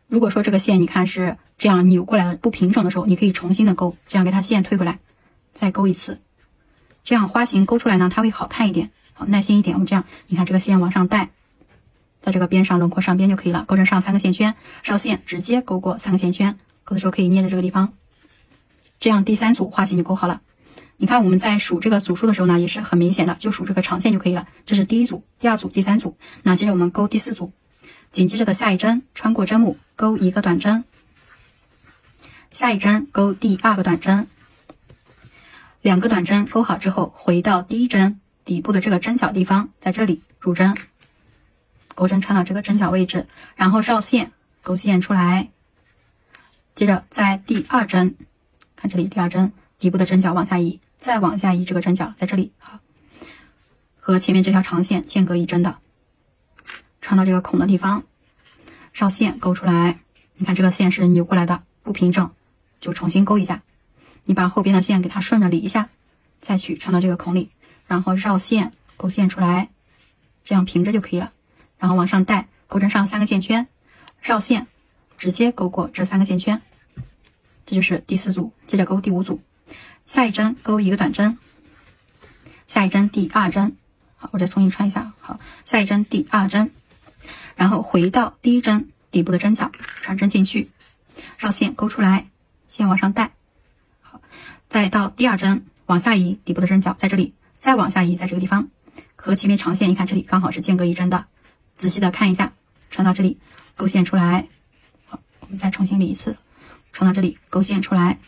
如果说这个线你看是这样扭过来的不平整的时候，你可以重新的勾，这样给它线推回来，再勾一次，这样花型勾出来呢，它会好看一点。好，耐心一点，我们这样，你看这个线往上带，在这个边上轮廓上边就可以了，勾正上3个线圈，绕线直接勾过3个线圈，勾的时候可以捏着这个地方，这样第3组花型就勾好了。你看我们在数这个组数的时候呢，也是很明显的，就数这个长线就可以了。这是第1组、第2组、第3组。那接着我们勾第4组，紧接着的下一针穿过针目勾1个短针，下一针勾第2个短针，2个短针勾好之后，回到第1针底部的这个针脚地方，在这里入针，钩针穿到这个针脚位置，然后绕线勾线出来，接着在第2针，看这里第2针底部的针脚往下移，再往下移这个针脚在这里，好，和前面这条长线间隔1针的，穿到这个孔的地方，绕线勾出来。你看这个线是扭过来的，不平整，就重新勾一下。你把后边的线给它顺着理一下，再去穿到这个孔里，然后绕线勾线出来，这样平着就可以了。然后往上带，钩针上3个线圈，绕线直接勾过这3个线圈，这就是第4组。接着勾第5组，下一针勾1个短针，下一针第2针，好，我再重新穿一下，好，下一针第2针，然后回到第1针底部的针脚，穿针进去，绕线勾出来，线往上带，好，再到第2针往下移，底部的针脚在这里，再往下移，在这个地方，和前面长线，你看这里刚好是间隔1针的，仔细的看一下，穿到这里勾线出来，好，我们再重新理一次，穿到这里勾线出来，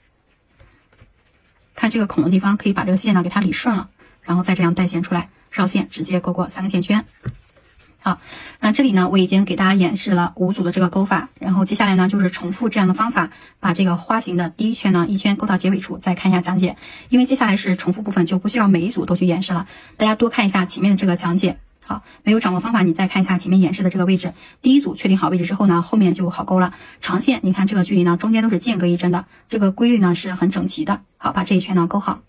看这个孔的地方可以把这个线呢给它理顺了，然后再这样带线出来，绕线直接勾过3个线圈。好，那这里呢我已经给大家演示了5组的这个勾法，然后接下来呢就是重复这样的方法，把这个花型的第1圈呢1圈勾到结尾处，再看一下讲解。因为接下来是重复部分，就不需要每一组都去演示了，大家多看一下前面的这个讲解。好，没有掌握方法，你再看一下前面演示的这个位置。第1组确定好位置之后呢，后面就好勾了。长线，你看这个距离呢，中间都是间隔1针的，这个规律呢是很整齐的。好，把这一圈呢勾好。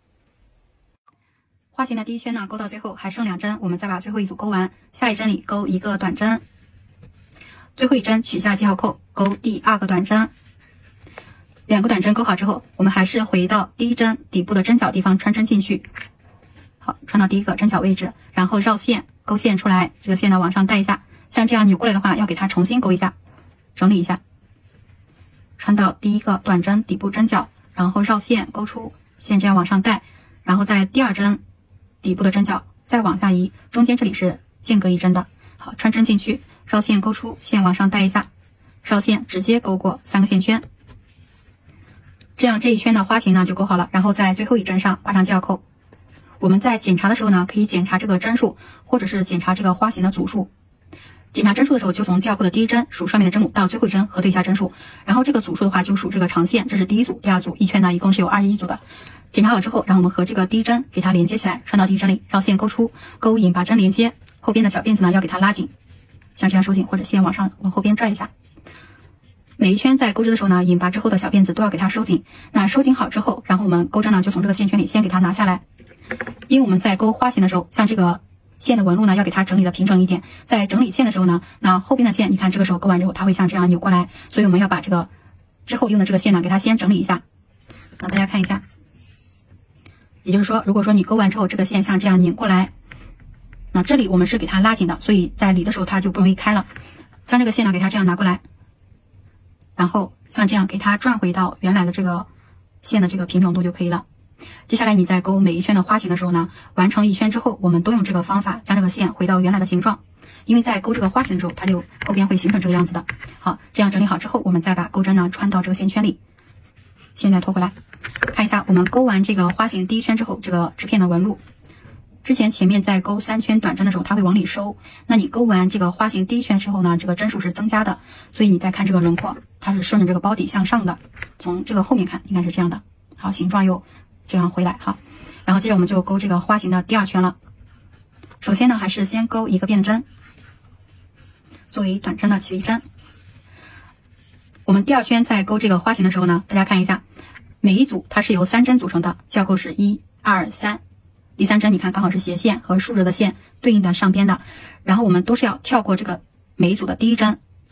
花型的第1圈呢勾到最后还剩2针，我们再把最后一组勾完。下一针里勾1个短针，最后一针取下记号扣，勾第2个短针。2个短针勾好之后，我们还是回到第1针底部的针脚地方穿针进去。好，穿到第1个针脚位置，然后绕线勾线出来，这个线呢往上带一下，像这样扭过来的话，要给它重新勾一下，整理一下，穿到第1个短针底部针脚，然后绕线勾出线，这样往上带，然后在第2针底部的针脚再往下移，中间这里是间隔1针的。好，穿针进去，绕线勾出线往上带一下，绕线直接勾过3个线圈，这样这一圈的花型呢就勾好了。然后在最后一针上挂上记号扣。我们在检查的时候呢，可以检查这个针数，或者是检查这个花型的组数。检查针数的时候，就从记号扣的第1针数上面的针母到最后一针核对一下针数，然后这个组数的话就数这个长线，这是第1组、第2组，一圈呢一共是有21组的。检查好之后，然后我们和这个第1针给它连接起来，穿到第1针里，绕线勾出，勾引把针连接，后边的小辫子呢要给它拉紧，像这样收紧，或者线往后边拽一下。每一圈在钩织的时候呢，引拔之后的小辫子都要给它收紧。那收紧好之后，然后我们钩针呢就从这个线圈里先给它拿下来。因为我们在勾花型的时候，像这个线的纹路呢，要给它整理的平整一点。在整理线的时候呢，那后边的线，你看这个时候勾完之后，它会像这样扭过来，所以我们要把这个之后用的这个线呢，给它先整理一下。那大家看一下，也就是说，如果说你勾完之后，这个线像这样拧过来，那这里我们是给它拉紧的，所以在理的时候它就不容易开了。将这个线呢，给它这样拿过来，然后像这样给它转回到原来的这个线的这个平整度就可以了。接下来你在勾每一圈的花型的时候呢，完成1圈之后，我们都用这个方法将这个线回到原来的形状。因为在勾这个花型的时候，它就后边会形成这个样子的。好，这样整理好之后，我们再把钩针呢穿到这个线圈里，线再拖回来，看一下我们勾完这个花型第1圈之后，这个织片的纹路。之前前面在勾3圈短针的时候，它会往里收。那你勾完这个花型第1圈之后呢，这个针数是增加的，所以你再看这个轮廓，它是顺着这个包底向上的。从这个后面看，应该是这样的。好，形状又这样回来，好，然后接着我们就勾这个花型的第2圈了。首先呢，还是先勾1个辫针，作为短针的起立针。我们第2圈在勾这个花型的时候呢，大家看一下，每一组它是由3针组成的，记号扣是1、2、3。第3针你看刚好是斜线和竖着的线对应的上边的，然后我们都是要跳过这个每一组的第1针。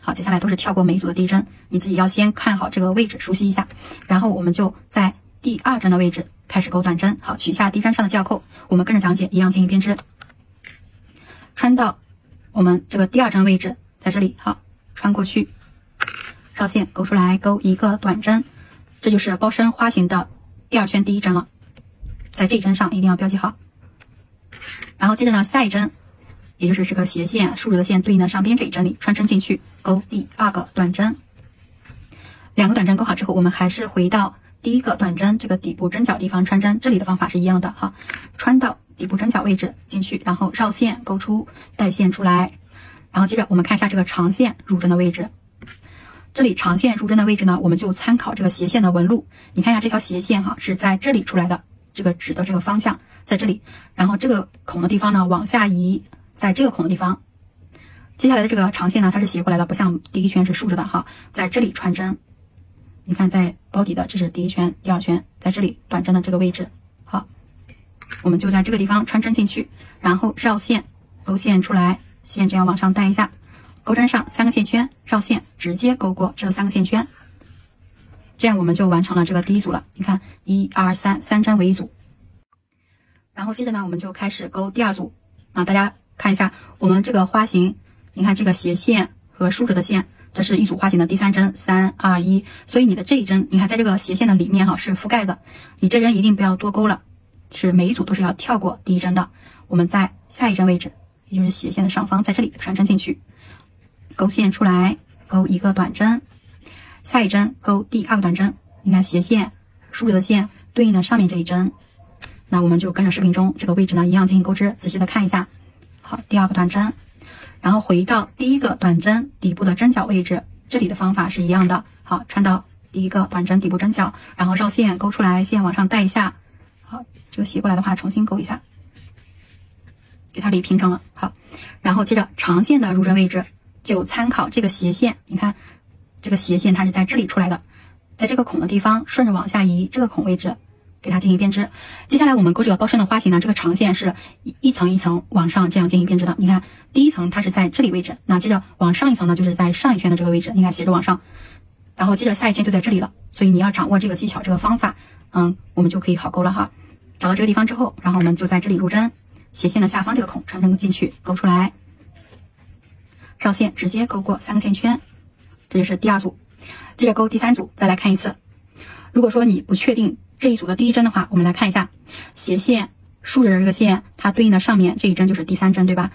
好，接下来都是跳过每一组的第一针，你自己要先看好这个位置，熟悉一下。然后我们就在第2针的位置开始钩短针，好，取下第一针上的记号扣，我们跟着讲解一样进行编织，穿到我们这个第2针位置，在这里，好，穿过去，绕线钩出来，钩一个短针，这就是包身花型的第2圈第1针了，在这一针上一定要标记好。然后接着呢，下一针，也就是这个斜线竖着的线对应的上边这一针里穿针进去，钩第2个短针，2个短针钩好之后，我们还是回到第1个短针这个底部针脚地方穿针，这里的方法是一样的哈，穿到底部针脚位置进去，然后绕线钩出，带线出来，然后接着我们看一下这个长线入针的位置。这里长线入针的位置呢，我们就参考这个斜线的纹路，你看一下这条斜线哈是在这里出来的，这个指的这个方向在这里，然后这个孔的地方呢往下移，在这个孔的地方，接下来的这个长线呢它是斜过来的，不像第1圈是竖着的哈，在这里穿针，你看在包底的这是第1圈第2圈，在这里短针的这个位置，好，我们就在这个地方穿针进去，然后绕线勾线出来，线这样往上带一下，钩针上3个线圈，绕线直接勾过这3个线圈，这样我们就完成了这个第1组了。你看1、2、3， 3针为一组。然后接着呢，我们就开始钩第2组啊。大家看一下我们这个花型，你看这个斜线和竖着的线，这是一组花型的第3针，3、2、1。所以你的这一针，你看在这个斜线的里面哈是覆盖的，你这针一定不要多钩了，是每一组都是要跳过第1针的。我们在下一针位置，也就是斜线的上方，在这里穿针进去。钩线出来，钩一个短针，下一针钩第2个短针，你看斜线竖着的线对应的上面这一针，那我们就跟着视频中这个位置呢一样进行钩织，仔细的看一下。好，第2个短针，然后回到第1个短针底部的针脚位置，这里的方法是一样的。好，穿到第1个短针底部针脚，然后绕线钩出来，线往上带一下。好，这个斜过来的话重新钩一下，给它理平整了。好，然后接着长线的入针位置就参考这个斜线，你看这个斜线它是在这里出来的，在这个孔的地方顺着往下移，这个孔位置给它进行编织。接下来我们钩这个包身的花型呢，这个长线是一层一层往上这样进行编织的。你看第1层它是在这里位置，那接着往上一层呢就是在上一圈的这个位置，你看斜着往上，然后接着下一圈就在这里了。所以你要掌握这个技巧，这个方法，我们就可以好钩了哈。找到这个地方之后，然后我们就在这里入针，斜线的下方这个孔穿针进去，钩出来，绕线直接勾过3个线圈，这就是第2组。接着钩第3组，再来看一次。如果说你不确定这一组的第1针的话，我们来看一下斜线竖着的这个线，它对应的上面这一针就是第3针，对吧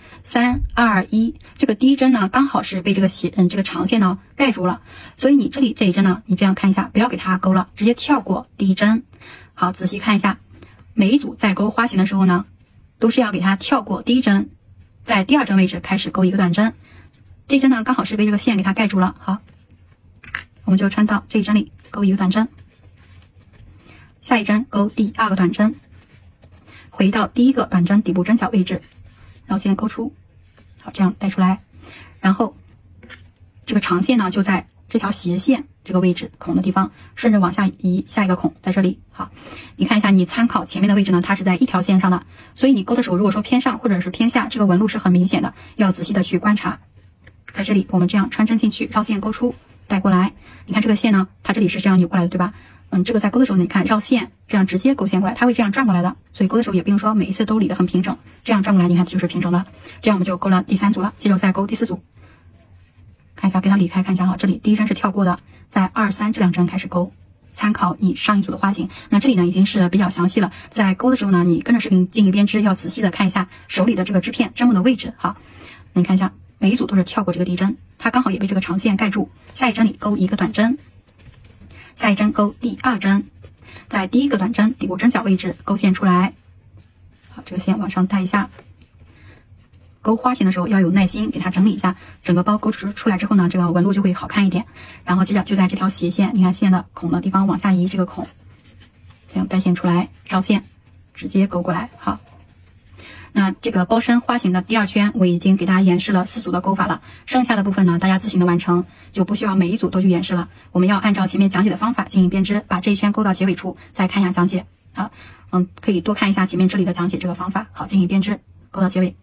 ？3、2、1，这个第1针呢刚好是被这个这个长线呢盖住了，所以你这里这一针呢，你这样看一下，不要给它勾了，直接跳过第1针。好，仔细看一下，每一组在钩花型的时候呢，都是要给它跳过第1针，在第2针位置开始钩一个短针。这一针呢刚好是被这个线给它盖住了，好，我们就穿到这一针里钩一个短针，下一针钩第2个短针，回到第1个短针底部针脚位置，绕线钩出，好，这样带出来，然后这个长线呢就在这条斜线这个位置孔的地方顺着往下移，下一个孔在这里。好，你看一下，你参考前面的位置呢，它是在一条线上的，所以你钩的时候如果说偏上或者是偏下，这个纹路是很明显的，要仔细的去观察。在这里我们这样穿针进去，绕线钩出，带过来，你看这个线呢它这里是这样扭过来的，对吧？这个在钩的时候呢，你看绕线这样直接勾线过来，它会这样转过来的，所以钩的时候也不用说每一次都理得很平整，这样转过来你看就是平整的。这样我们就钩了第3组了，接着再钩第4组，看一下给它理开，看一下哈，这里第1针是跳过的，在2、3这2针开始钩，参考你上一组的花型。那这里呢已经是比较详细了，在钩的时候呢，你跟着视频进行编织，要仔细的看一下手里的这个织片针目的位置。好，那你看一下每一组都是跳过这个第1针，它刚好也被这个长线盖住，下一针里钩一个短针，下一针钩第2针，在第1个短针底部针脚位置勾线出来，好，这个线往上带一下。钩花型的时候要有耐心，给它整理一下，整个包钩出来之后呢，这个纹路就会好看一点。然后接着就在这条斜线，你看线的孔的地方往下移，这个孔这样带线出来，绕线直接勾过来。好，那这个包身花型的第2圈我已经给大家演示了4组的钩法了，剩下的部分呢大家自行的完成，就不需要每一组都去演示了。我们要按照前面讲解的方法进行编织，把这一圈钩到结尾处，再看一下讲解。好，可以多看一下前面这里的讲解这个方法，好，进行编织，钩到结尾。